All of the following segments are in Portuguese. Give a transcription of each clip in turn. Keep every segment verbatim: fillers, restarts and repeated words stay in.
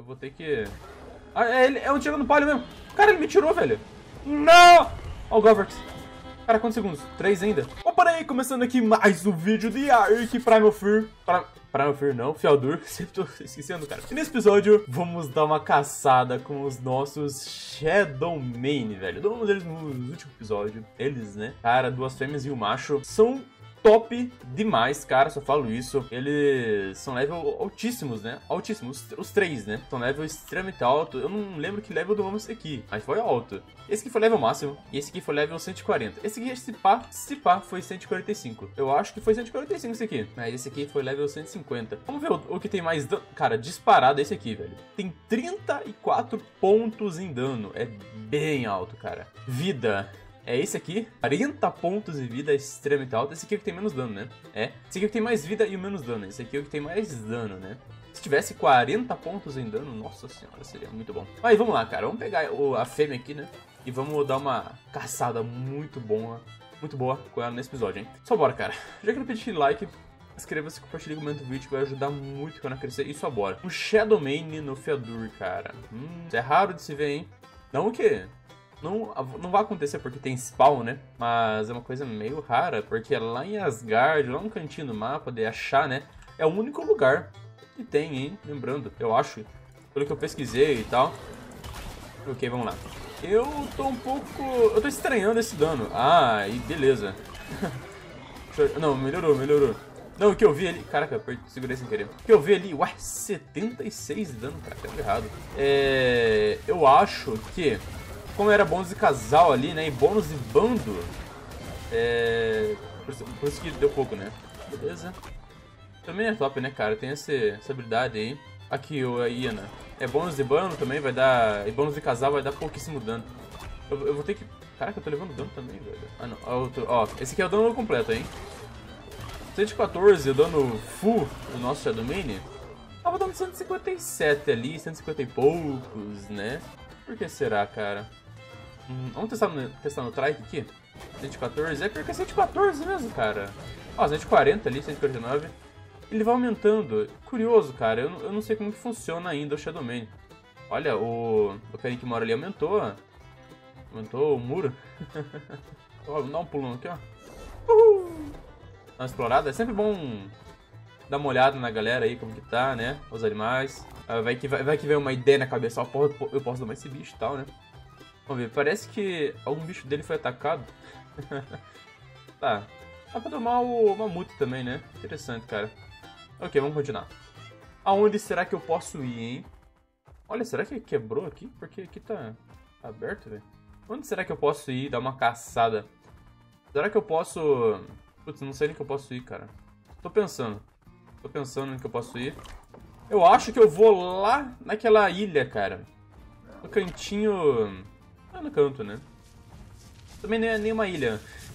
Eu vou ter que... Ah, é, ele, é um tiro no palio mesmo. Cara, ele me tirou, velho. Não! Ó o Goverx. Cara, quantos segundos? Três ainda. Opa, aí, começando aqui mais um vídeo de Ark Primal Fear. Pra... Primal Fear não, Fealdur. Sempre tô esquecendo, cara. E nesse episódio, vamos dar uma caçada com os nossos Shadowmane, velho. Domamos eles no último episódio. Eles, né? Cara, duas fêmeas e um macho. São... top demais, cara, só falo isso. Eles são level altíssimos, né? Altíssimos, os, os três, né? São level extremamente alto. Eu não lembro que level domamos esse aqui, mas foi alto. Esse aqui foi level máximo, e esse aqui foi level cento e quarenta. Esse aqui, esse pá, esse pá, foi cento e quarenta e cinco. Eu acho que foi cento e quarenta e cinco esse aqui. Mas esse aqui foi level cento e cinquenta. Vamos ver o, o que tem mais dano. Cara, disparado esse aqui, velho. Tem trinta e quatro pontos em dano. É bem alto, cara. Vida... é esse aqui, quarenta pontos de vida, extremamente alto. Esse aqui é o que tem menos dano, né? É. Esse aqui é o que tem mais vida e o menos dano. Esse aqui é o que tem mais dano, né? Se tivesse quarenta pontos em dano, nossa senhora, seria muito bom. Mas vamos lá, cara. Vamos pegar o, a fêmea aqui, né? E vamos dar uma caçada muito boa, muito boa com ela nesse episódio, hein? Só bora, cara. Já que eu pedi aqui, inscreva-se, compartilhe, comenta o vídeo, que vai ajudar muito quando eu crescer. E só bora. Um Shadowmane no Fealdur, cara. Hum, isso é raro de se ver, hein? Não o quê? Não, não vai acontecer porque tem spawn, né? Mas é uma coisa meio rara, porque lá em Asgard, lá no cantinho do mapa, de achar, né? É o único lugar que tem, hein? Lembrando, eu acho, pelo que eu pesquisei e tal. Ok, vamos lá. Eu tô um pouco... eu tô estranhando esse dano. Ah, e beleza. Não, melhorou, melhorou. Não, o que eu vi ali... caraca, eu segurei sem querer. O que eu vi ali... ué, setenta e seis de dano, cara, tá errado. É... eu acho que... como era bônus de casal ali, né? E bônus de bando. É... Por isso, por isso que deu pouco, né? Beleza. Também é top, né, cara? Tem essa, essa habilidade aí. Aqui, o Iana. É bônus de bando também, vai dar... e bônus de casal vai dar pouquíssimo dano. Eu, eu vou ter que... caraca, eu tô levando dano também, velho. Ah, não. Ó, outro... ó, esse aqui é o dano completo, hein? cento e quatorze, o dano full do nosso Shadowmane. Tava dando cento e cinquenta e sete ali, cento e cinquenta e poucos, né? Por que será, cara? Hum, vamos testar no, testar no Trike aqui. cento e quatorze, é porque é cento e quatorze mesmo, cara. Ó, cento e quarenta ali, cento e quarenta e nove. Ele vai aumentando. Curioso, cara. Eu, eu não sei como que funciona ainda o Shadowmane. Olha, o, o carinha que mora ali aumentou. Aumentou o muro. Ó, dá um pulão aqui, ó. Uhul. Dá uma explorada. É sempre bom dar uma olhada na galera aí, como que tá, né? Os animais. Vai que, vai, vai que vem uma ideia na cabeça. Ó, eu posso domar esse bicho e tal, né? Vamos ver, parece que algum bicho dele foi atacado. Tá. Dá pra tomar o mamute também, né? Interessante, cara. Ok, vamos continuar. Aonde será que eu posso ir, hein? Olha, será que quebrou aqui? Porque aqui tá aberto, velho. Onde será que eu posso ir dar uma caçada? Será que eu posso... putz, não sei nem que eu posso ir, cara. Tô pensando. Tô pensando em que eu posso ir. Eu acho que eu vou lá naquela ilha, cara. No cantinho... ah, no canto, né? Também não é nenhuma ilha.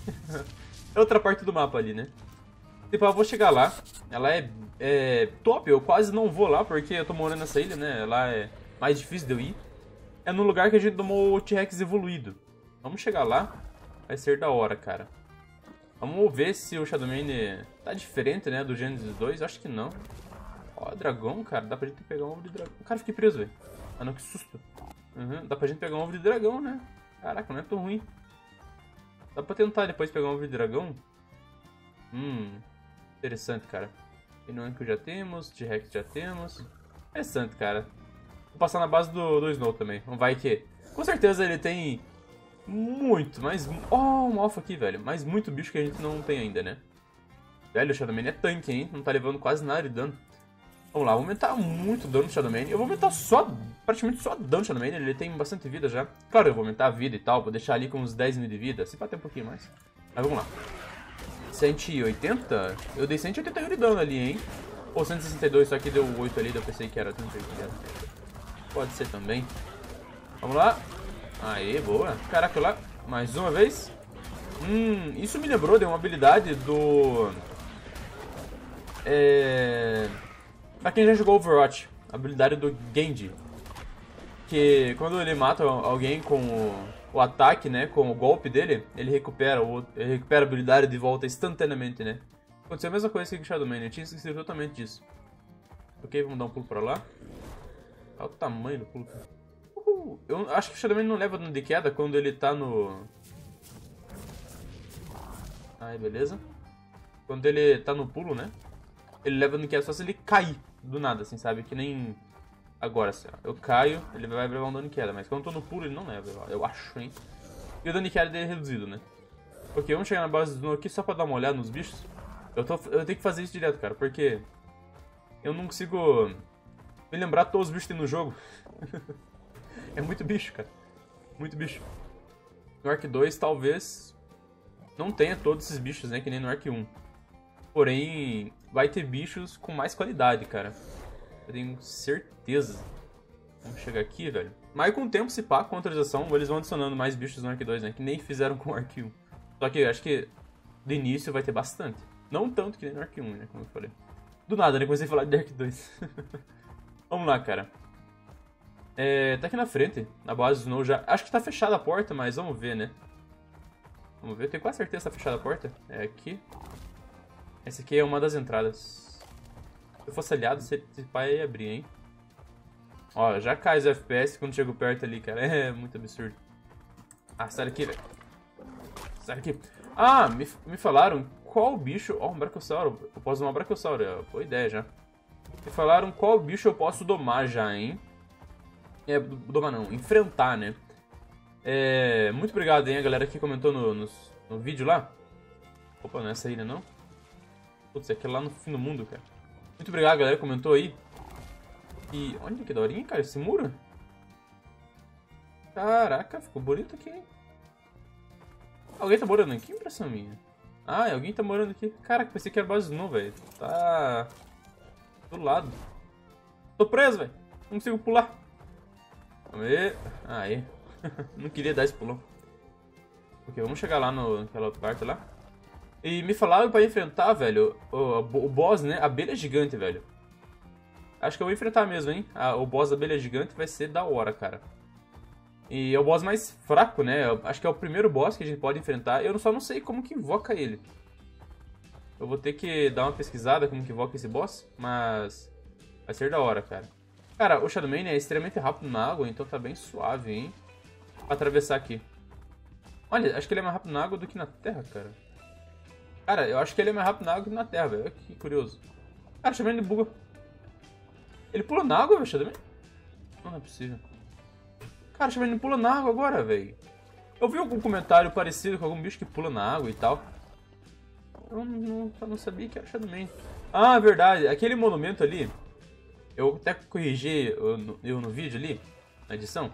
É outra parte do mapa ali, né? Tipo, eu vou chegar lá. Ela é, é top. Eu quase não vou lá porque eu tô morando nessa ilha, né? Lá é mais difícil de eu ir. É no lugar que a gente tomou o T-Rex evoluído. Vamos chegar lá. Vai ser da hora, cara. Vamos ver se o Shadowmane tá diferente, né? Do Genesis dois. Acho que não. Ó, dragão, cara. Dá pra gente pegar um ovo de dragão. Cara, fiquei preso, velho. Ah, não, que susto. Uhum, dá pra gente pegar um ovo de dragão, né? Caraca, não é tão ruim. Dá pra tentar depois pegar um ovo de dragão? Hum, interessante, cara. Inúnico já temos, T-Rex já temos. Interessante, cara. Vou passar na base do, do Snow também. Não vai que... com certeza ele tem muito, mas... ó, um alfa aqui, velho. Mas muito bicho que a gente não tem ainda, né? Velho, o Shadowmane é tanque, hein? Não tá levando quase nada de dano. Vamos lá, vou aumentar muito o dano do Shadowmane. Eu vou aumentar só, praticamente só dano do Shadowmane. Ele tem bastante vida já. Claro, eu vou aumentar a vida e tal. Vou deixar ali com uns dez mil de vida. Se pá, até um pouquinho mais. Mas vamos lá. cento e oitenta? Eu dei cento e oitenta e um de dano ali, hein? Ou cento e sessenta e dois, só que deu oito ali. Eu pensei que era trinta e oito. Pode ser também. Vamos lá. Aê, boa. Caraca, lá. Mais uma vez. Hum, isso me lembrou de uma habilidade do... é... pra quem já jogou Overwatch, a habilidade do Genji. Que quando ele mata alguém com o, o ataque, né, com o golpe dele, ele recupera, o, ele recupera a habilidade de volta instantaneamente, né. Aconteceu a mesma coisa que com o Shadowmane, eu tinha esquecido totalmente disso. Ok, vamos dar um pulo pra lá. Olha o tamanho do pulo, cara. Uhul. Eu acho que o Shadow Man não leva dano de queda quando ele tá no... Aí, beleza. Quando ele tá no pulo, né? Ele leva dano de queda só se ele cair do nada, assim, sabe? Que nem agora, assim, ó. Eu caio, ele vai levar um dano de queda. Mas quando eu tô no pulo, ele não leva, eu acho, hein? E o dano de queda dele é reduzido, né? Ok, vamos chegar na base do Snow aqui só pra dar uma olhada nos bichos. Eu, tô, eu tenho que fazer isso direto, cara, porque eu não consigo me lembrar de todos os bichos que tem no jogo. É muito bicho, cara. Muito bicho. No Ark dois, talvez não tenha todos esses bichos, né? Que nem no Ark um. Porém, vai ter bichos com mais qualidade, cara. Eu tenho certeza. Vamos chegar aqui, velho. Mas com o tempo, se pá, com a atualização, eles vão adicionando mais bichos no Ark dois, né? Que nem fizeram com o Ark um. Só que eu acho que de início vai ter bastante. Não tanto que nem no Ark um, né? Como eu falei. Do nada, né? Comecei a falar de Ark dois. Vamos lá, cara. É, tá aqui na frente, na base do Snow já. Acho que tá fechada a porta, mas vamos ver, né? Vamos ver, eu tenho quase certeza que tá fechada a porta. É aqui. Essa aqui é uma das entradas. Se eu fosse aliado, esse pai ia abrir, hein? Ó, já cai os F P S quando chego perto ali, cara. É muito absurdo. Ah, sai daqui, velho. Sai daqui. Ah, me, me falaram qual bicho... Ó, oh, um Brachiosauro. Eu posso domar um Brachiosauro. É, boa ideia já. Me falaram qual bicho eu posso domar já, hein? É, domar não. Enfrentar, né? É, muito obrigado, hein, a galera que comentou no, no, no vídeo lá. Opa, não é essa aí, né, não? Putz, é aquela lá no fim do mundo, cara. Muito obrigado, galera, que comentou aí. E olha que daorinha, cara, esse muro. Caraca, ficou bonito aqui, hein? Alguém tá morando aqui? Impressão minha. Ah, alguém tá morando aqui. Caraca, pensei que era base não, velho. Tá... do lado. Tô preso, velho. Não consigo pular. Vamos ver. Aí. Não queria dar esse pulão. Ok, vamos chegar lá no, naquela outra parte lá. E me falaram pra enfrentar, velho, o, o boss, né? A abelha gigante, velho. Acho que eu vou enfrentar mesmo, hein? A, o boss da abelha gigante vai ser da hora, cara. E é o boss mais fraco, né? Eu acho que é o primeiro boss que a gente pode enfrentar. Eu só não sei como que invoca ele. Eu vou ter que dar uma pesquisada como que invoca esse boss. Mas vai ser da hora, cara. Cara, o Shadow Man é extremamente rápido na água, então tá bem suave, hein? Pra atravessar aqui. Olha, acho que ele é mais rápido na água do que na terra, cara. Cara, eu acho que ele é mais rápido na água que na terra, velho. Que curioso. Cara, o Shadow Man ele buga. Ele pula na água, velho, Shadow Man? Não, não é possível. Cara, o Shadow Man ele pula na água agora, velho. Eu vi algum comentário parecido com algum bicho que pula na água e tal. Eu não, eu não sabia que era o Shadow Man. Ah, verdade. Aquele monumento ali, eu até corrigi eu, no, eu no vídeo ali, na edição.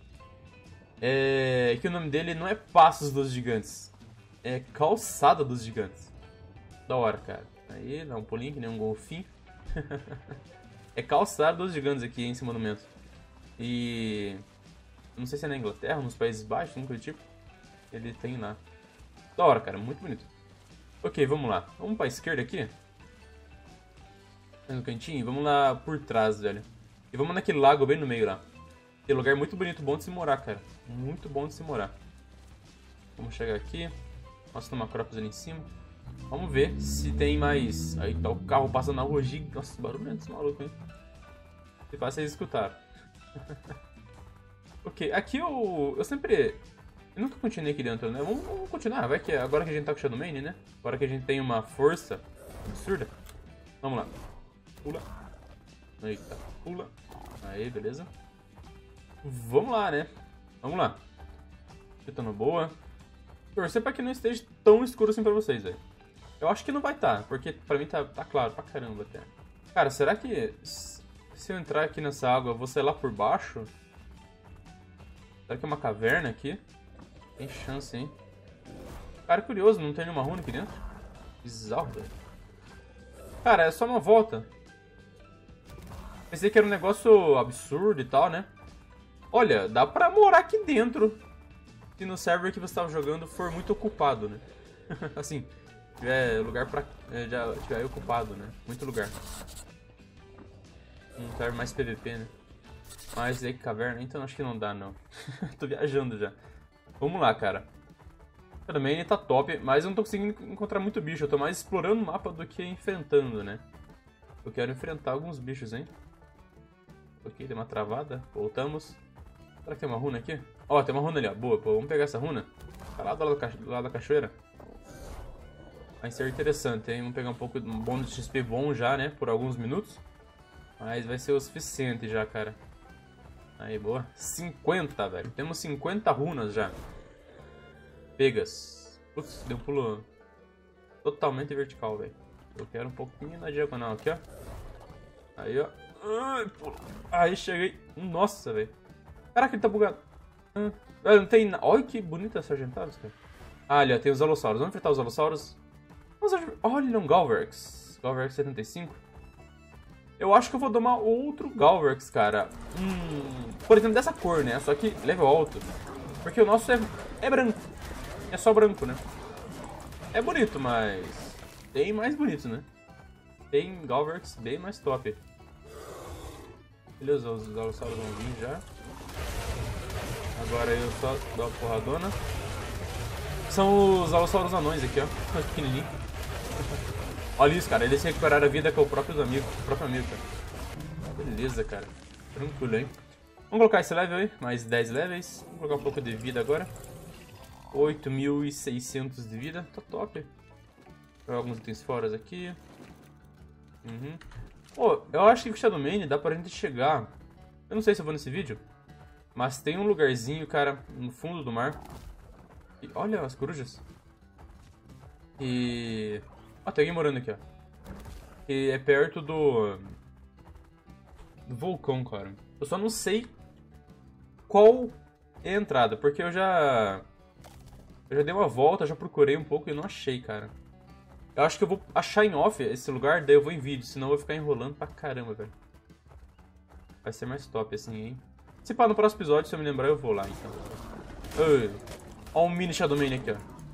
É que o nome dele não é Passos dos Gigantes. É Calçada dos Gigantes. Da hora, cara. Aí, dá um pulinho que nem um golfinho. É Calçada dos Gigantes aqui, esse monumento. E... não sei se é na Inglaterra, nos Países Baixos, nunca tipo. Ele tem lá. Da hora, cara. Muito bonito. Ok, vamos lá. Vamos pra esquerda aqui. No cantinho. Vamos lá por trás, velho. E vamos naquele lago bem no meio lá. Aquele lugar muito bonito, bom de se morar, cara. Muito bom de se morar. Vamos chegar aqui. Nossa, tem uma Macrópolis ali em cima. Vamos ver se tem mais... Aí tá o carro passando na rua gigante. Nossa, barulho desse maluco, hein? Se passa, vocês escutaram. Ok, aqui eu... Eu sempre... Eu nunca continuei aqui dentro, né? Vamos, vamos continuar. Vai que agora que a gente tá com o Shadow Man, né? Agora que a gente tem uma força absurda. Vamos lá. Pula. Eita, pula. Aí, beleza. Vamos lá, né? Vamos lá. Chutando boa. Torcer pra que não esteja tão escuro assim pra vocês, velho. Eu acho que não vai estar, tá, porque pra mim tá, tá claro pra caramba até. Cara, será que se eu entrar aqui nessa água, eu vou sair lá por baixo? Será que é uma caverna aqui? Tem chance, hein? Cara, curioso, não tem nenhuma runa aqui dentro? Bizarro, velho. Cara, é só uma volta. Pensei que era um negócio absurdo e tal, né? Olha, dá pra morar aqui dentro. Se no server que você tava jogando for muito ocupado, né? Assim, tiver lugar pra... já tiver ocupado, né? Muito lugar. Um server mais P V P, né? Mas aí que caverna, então acho que não dá, não. Tô viajando já. Vamos lá, cara. Também ele tá top, mas eu não tô conseguindo encontrar muito bicho. Eu tô mais explorando o mapa do que enfrentando, né? Eu quero enfrentar alguns bichos, hein? Ok, deu uma travada. Voltamos. Será que tem uma runa aqui? Ó, tem uma runa ali, ó. Boa, pô. Vamos pegar essa runa. Tá lá do lado da, ca... do lado da cachoeira. Vai ser interessante, hein? Vamos pegar um pouco de um bônus de X P bom já, né? Por alguns minutos. Mas vai ser o suficiente já, cara. Aí, boa. cinquenta, velho. Temos cinquenta runas já. Pegas. Putz, deu um pulo totalmente vertical, velho. Eu quero um pouquinho na diagonal aqui, ó. Aí, ó. Aí, cheguei. Nossa, velho. Caraca, ele tá bugado. Ah, não tem... Olha que bonita essa Argentavis, cara. Ah, ali, ó. Tem os Alossauros. Vamos enfrentar os Alossauros. Olha, um Galvarex. Galvarex setenta e cinco. Eu acho que eu vou domar outro Galvarex, cara. Hum, por exemplo, dessa cor, né? Só que level alto. Porque o nosso é, é branco. É só branco, né? É bonito, mas... Tem mais bonito, né? Tem Galvarex bem mais top. Beleza, os Alossauros vão vir já. Agora eu só dou uma porradona. São os Alossauros anões aqui, ó. Pequenininho. Olha isso, cara. Eles recuperaram a vida com o próprio amigo. O próprio amigo, cara. Beleza, cara. Tranquilo, hein? Vamos colocar esse level aí. Mais dez levels. Vamos colocar um pouco de vida agora. oito mil e seiscentos de vida. Tá top. Vou alguns itens fora aqui. Uhum. Pô, eu acho que o Shadowmane dá pra gente chegar... Eu não sei se eu vou nesse vídeo. Mas tem um lugarzinho, cara, no fundo do mar. E olha as corujas. E... Ah, tem alguém morando aqui, ó. E é perto do... do vulcão, cara. Eu só não sei qual é a entrada, porque eu já... Eu já dei uma volta, já procurei um pouco e não achei, cara. Eu acho que eu vou achar em off esse lugar, daí eu vou em vídeo, senão eu vou ficar enrolando pra caramba, velho. Vai ser mais top assim, hein. Se pá, no próximo episódio, se eu me lembrar, eu vou lá, então. Ai. Ó um mini Shadowmane aqui, ó.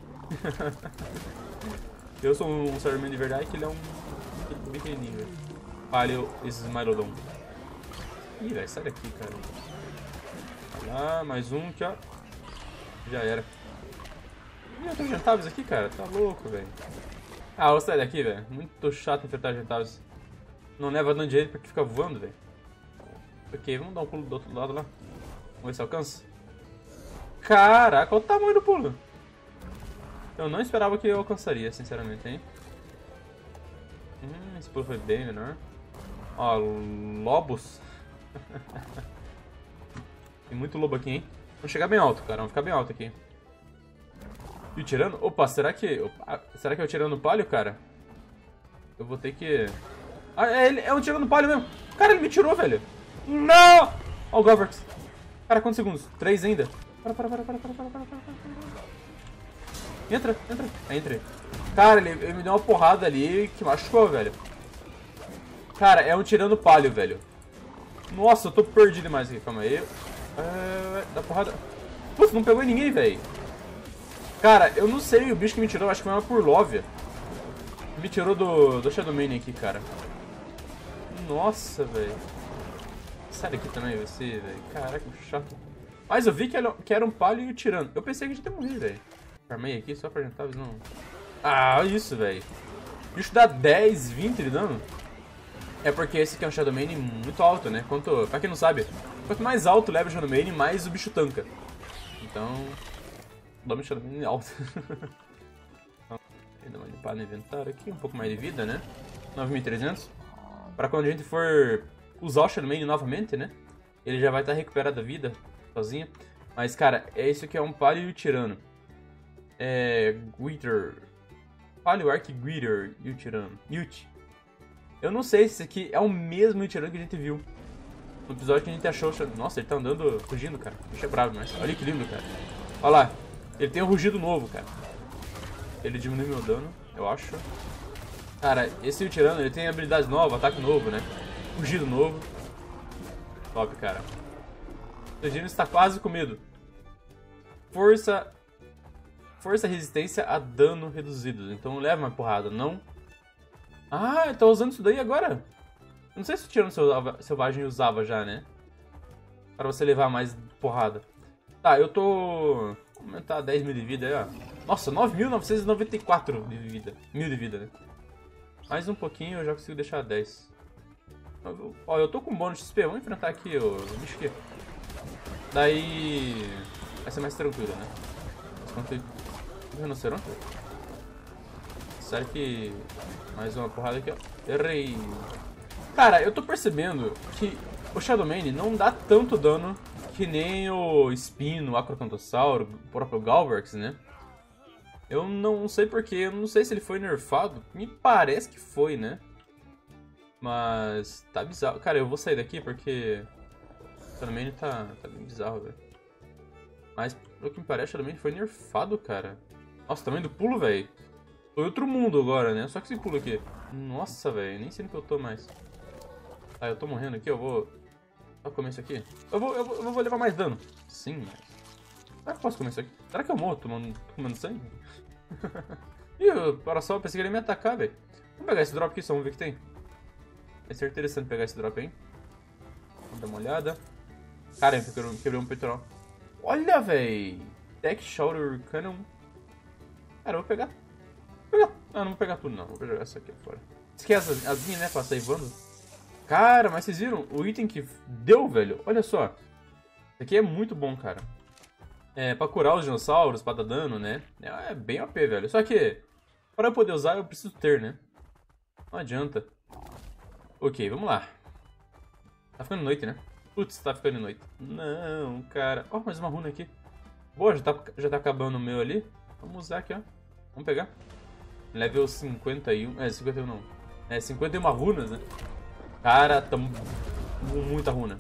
Eu sou um Shadowmane de verdade, que ele é um pequenininho, velho. Valeu, esse Smilodon. Ih, velho, sai daqui, cara. Vai lá, mais um aqui, ó. Já era. Ih, eu tenho Argentavis aqui, cara. Tá louco, velho. Ah, vou sair daqui, velho. Muito chato enfrentar Argentavis. Não leva dano direito porque fica voando, velho. Ok, vamos dar um pulo do outro lado lá. Vamos ver se alcança. Caraca, olha o tamanho do pulo. Eu não esperava que eu alcançaria, sinceramente, hein. Hum, esse pulo foi bem menor. Ó, lobos. Tem muito lobo aqui, hein. Vamos chegar bem alto, cara. Vamos ficar bem alto aqui. E o tirano? Opa, será que... Opa, será que é o tirano palio, cara? Eu vou ter que... Ah, é, ele, é um tirano palio mesmo. Cara, ele me tirou, velho. Não! Ó o Galvarex. Cara, quantos segundos? Três ainda. Para, para, para, para, para, para, para, para. Entra, entra. É, entrei. Cara, ele, ele me deu uma porrada ali que machucou, velho. Cara, é um tirano palio, velho. Nossa, eu tô perdido demais aqui. Calma aí. É, dá porrada. Putz, não pegou em ninguém, velho. Cara, eu não sei o bicho que me tirou. Acho que foi uma Purlovia. Me tirou do, do Shadowmane aqui, cara. Nossa, velho. Sai daqui também, você, velho. Caraca, que chato. Mas eu vi que era, que era um palio e o tirano. Eu pensei que a gente ia morrer, velho. Farmei aqui só pra Argentavis, não. Ah, olha isso, velho. O bicho dá dez, vinte de dano. É porque esse aqui é um Shadowmane muito alto, né? Quanto, pra quem não sabe, quanto mais alto leva o Shadowmane, mais o bicho tanca. Então, o dano do Shadowmane é alto. Vou dar uma limpada no inventário aqui, um pouco mais de vida, né? nove mil e trezentos. Pra quando a gente for usar o Shadowmane novamente, né? Ele já vai estar recuperado a vida, sozinho. Mas, cara, é isso aqui é um Palio e o Tirano. É... Guiter. Palio, Arc, Guiter e o Tirano. Yut. Eu não sei se esse aqui é o mesmo Tirano que a gente viu no episódio que a gente achou. Nossa, ele tá andando, fugindo, cara. O bicho é bravo, mas olha que lindo, cara. Olha lá. Ele tem um rugido novo, cara. Ele diminui meu dano, eu acho. Cara, esse Tirano, ele tem habilidades novas, ataque novo, né? Rugido novo. Top, cara. O Gino está quase com medo. Força... Força e resistência a dano reduzidos. Então leva uma porrada, não... Ah, ele tá usando isso daí agora? Eu não sei se o Tirano Selvagem usava já, né? Para você levar mais porrada. Tá, eu tô... Vou aumentar dez mil de vida aí, ó. Nossa, nove mil novecentos e noventa e quatro de vida. Mil de vida, né? Mais um pouquinho eu já consigo deixar dez. Ó, eu tô com bônus de X P. Vamos enfrentar aqui o bicho aqui. Daí... vai ser mais tranquilo, né? Mas quanto... o rinoceronte? Sério que... mais uma porrada aqui, ó. Errei. Cara, eu tô percebendo que o Shadow Mane não dá tanto dano que nem o Spino, o Acrotantossauro, o próprio Galvax, né? Eu não sei porquê, eu não sei se ele foi nerfado. Me parece que foi, né? Mas tá bizarro. Cara, eu vou sair daqui porque o Shadow Mane tá, tá bem bizarro, velho. Mas, pelo que me parece, o Shadow Mane foi nerfado, cara. Nossa, tamanho do pulo, velho. Tô em outro mundo agora, né? Só que esse pulo aqui. Nossa, velho, nem sei no que eu tô mais. Ah, eu tô morrendo aqui, eu vou... só comer isso aqui. Eu vou, eu vou, eu vou levar mais dano. Sim, mas... será que eu posso comer isso aqui? Será que eu morro tomando, tomando sangue? Ih, o Parasaur, pensei que ele ia me atacar, velho. Vamos pegar esse drop aqui, só vamos ver o que tem. Vai ser interessante pegar esse drop, hein? Vamos dar uma olhada. Caramba, eu quebrei um peitoral. Olha, velho. Tech Shoulder Cannon. Cara, eu vou pegar... vou pegar... ah, não vou pegar tudo, não. Vou pegar essa aqui fora. Esquece as asinhas, né, pra sair voando. Cara, mas vocês viram o item que deu, velho? Olha só. Isso aqui é muito bom, cara. É, pra curar os dinossauros, pra dar dano, né? É bem O P, velho. Só que, para eu poder usar, eu preciso ter, né? Não adianta. Ok, vamos lá. Tá ficando noite, né? Putz, tá ficando noite. Não, cara. Ó, oh, mais uma runa aqui. Boa, já tá, já tá acabando o meu ali. Vamos usar aqui, ó. Vamos pegar. Level cinquenta e um. É, cinquenta e um não. É, cinquenta e uma runas, né? Cara, tamo com muita runa.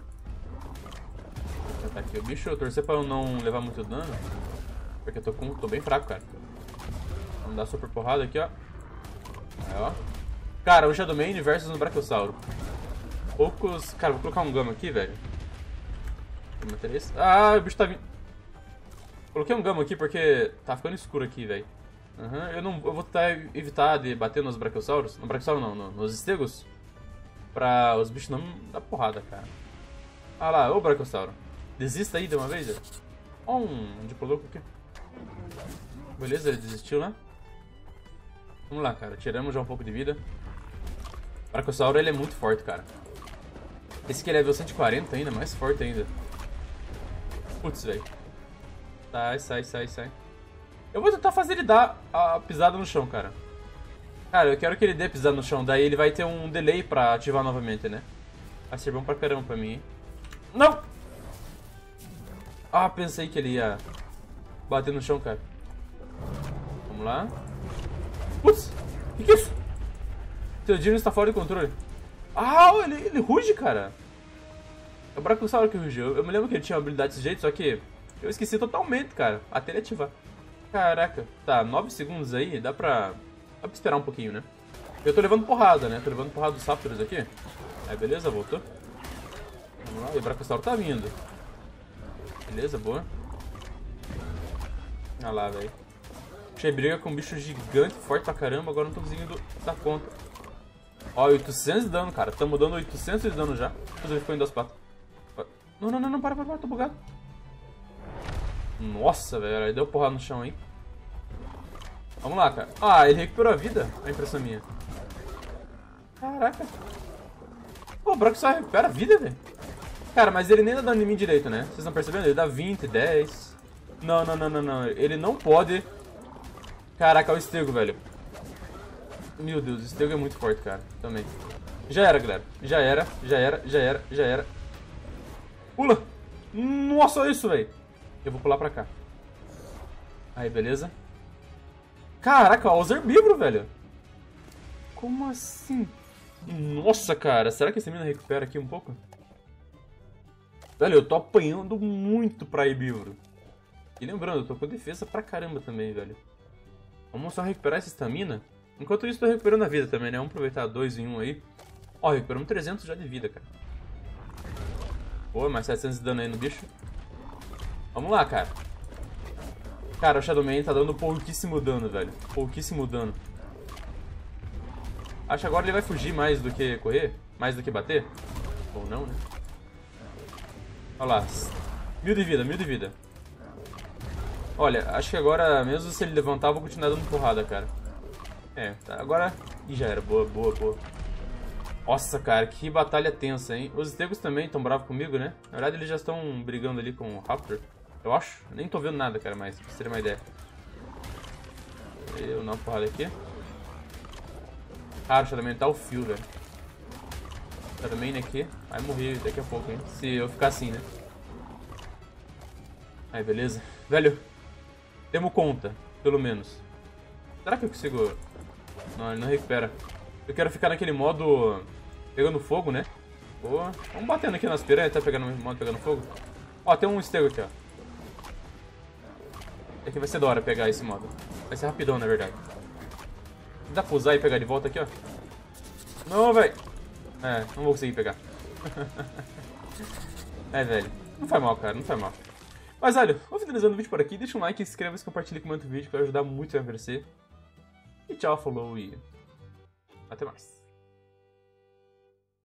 Já tá aqui o bicho. Eu torcer pra eu não levar muito dano. Porque eu tô, com, tô bem fraco, cara. Vamos dar super porrada aqui, ó. Aí, ó. Cara, o Shadow Mane versus um Brachiosauro. Poucos... cara, vou colocar um Gama aqui, velho. Ah, o bicho tá vindo. Coloquei um Gama aqui porque tá ficando escuro aqui, velho. Uhum. Eu, não, eu vou tentar evitar de bater nos Brachiosauros. No Brachiosauro não, no, nos Stegos. Pra os bichos não dar porrada, cara. Ah lá, ô Brachiosauro. Desista aí de uma vez, velho. Ó um Diplodocus aqui. Beleza, ele desistiu, né? Vamos lá, cara. Tiramos já um pouco de vida. O Brachiosauro, ele é muito forte, cara. Esse aqui é level cento e quarenta ainda, mais forte ainda. Putz, velho. Sai, sai, sai, sai. Eu vou tentar fazer ele dar a pisada no chão, cara. Cara, eu quero que ele dê pisada no chão. Daí ele vai ter um delay pra ativar novamente, né? Vai ser bom pra caramba pra mim, hein? Não! Ah, pensei que ele ia bater no chão, cara. Vamos lá. Putz! O que, que é isso? Seu Dino está fora de controle. Ah, ele, ele ruge, cara. É o Brachiosauro que rugiu. Eu me lembro que ele tinha uma habilidade desse jeito, só que eu esqueci totalmente, cara. Até ele ativar. Caraca. Tá, nove segundos aí. Dá pra... dá pra esperar um pouquinho, né? Eu tô levando porrada, né? Tô levando porrada dos Raptors aqui. Aí, beleza, voltou. Vamos lá. E o Brachiosauro tá vindo. Beleza, boa. Olha lá, velho. Puxei briga com um bicho gigante, forte pra caramba. Agora não tô conseguindo dar conta. Ó, oitocentos de dano, cara. Tamo dando oitocentos de dano já. Depois ele ficou em duas patas. Não, não, não, não. Para, para, para. Tô bugado. Nossa, velho. Ele deu porrada no chão, hein. Vamos lá, cara. Ah, ele recuperou a vida. É a impressão minha. Caraca. Pô, o Brachiosauro recupera a vida, velho. Cara, mas ele nem dá dano em mim direito, né? Vocês estão percebendo? Ele dá vinte, dez. Não, não, não, não, não. Ele não pode. Caraca, é o Stego, velho. Meu Deus, o Stego é muito forte, cara. Também. Já era, galera. Já era, já era, já era, já era. Pula. Nossa, olha isso, velho. Eu vou pular pra cá. Aí, beleza. Caraca, ó, os herbívoros, velho. Como assim? Nossa, cara. Será que esse mina recupera aqui um pouco? Velho, eu tô apanhando muito pra herbívoro. E lembrando, eu tô com defesa pra caramba também, velho. Vamos só recuperar essa estamina. Enquanto isso, tô recuperando a vida também, né? Vamos aproveitar dois em um aí. Ó, recuperamos trezentos já de vida, cara. Pô, mais setecentos de dano aí no bicho. Vamos lá, cara. Cara, o Shadow Mane tá dando pouquíssimo dano, velho. Pouquíssimo dano. Acho que agora ele vai fugir mais do que correr. Mais do que bater. Ou não, né? Olha lá. Mil de vida, mil de vida. Olha, acho que agora, mesmo se ele levantar, eu vou continuar dando porrada, cara. É, tá. Agora... ih, já era. Boa, boa, boa. Nossa, cara, que batalha tensa, hein? Os Stegos também estão bravos comigo, né? Na verdade, eles já estão brigando ali com o Raptor. Eu acho. Nem tô vendo nada, cara, mais. Pra você ter uma ideia. Eu dar uma porrada aqui. Cara, deixa eu aumentar o fio, velho. Shadowman aqui. Vai morrer daqui a pouco, hein? Se eu ficar assim, né? Aí, beleza. Velho, temos conta, pelo menos. Será que eu consigo... Não, ele não recupera. Eu quero ficar naquele modo... Pegando fogo, né? Pô, vamos batendo aqui nas piranhas, tá pegando modo pegando fogo. Ó, tem um estego aqui, ó. Aqui vai ser da hora pegar esse modo. Vai ser rapidão, na verdade. Dá pra usar e pegar de volta aqui, ó. Não, velho. É, não vou conseguir pegar. É, velho. Não faz mal, cara, não faz mal. Mas, olha, vou finalizando o vídeo por aqui. Deixa um like, inscreva-se, compartilhe e comenta o vídeo, que vai ajudar muito a crescer. E tchau, falou e até mais.